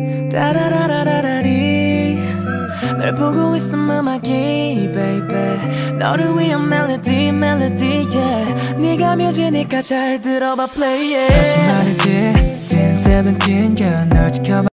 따라라라라리 널 보고 있음 음악이 baby 너를 위한 멜로디 yeah 네가 뮤지니까 잘 들어봐 play it 사실 말이지 Since 17 girl 널 지켜봐